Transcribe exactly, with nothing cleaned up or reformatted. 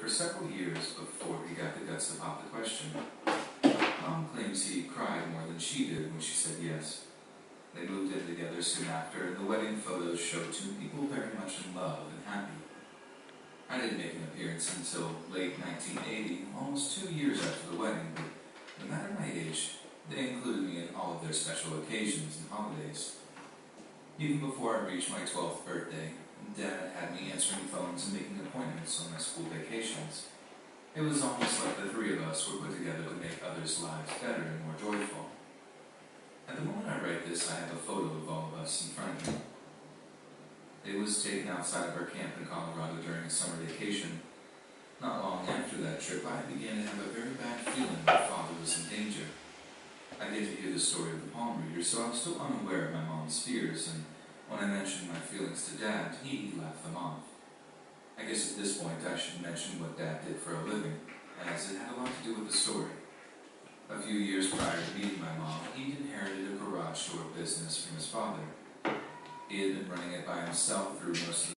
several years before he got the guts to pop the question. Mom claims he cried more than she did when she said yes. They moved in together soon after, and the wedding photos show two people very much in love and happy. I didn't make an appearance until late nineteen eighty, almost two years after the wedding, but no matter my age, they included me in all of their special occasions and holidays. Even before I reached my twelfth birthday, Dad had me answering phones and making appointments on my school vacations. It was almost like the three of us were put together to make others' lives better and more joyful. At the moment I write this, I have a photo of all of us in front of me. It was taken outside of our camp in Colorado during a summer vacation. Not long after that trip, I began to have a very bad feeling that Father was in danger. I get to hear the story of the palm reader, so I was still unaware of my mom's fears, and when I mentioned my feelings to Dad, he laughed them off. I guess at this point I should mention what Dad did for a living, as it had a lot to do with the story. A few years prior to meeting my mom, he'd inherited a garage door business from his father. He had been running it by himself through most of the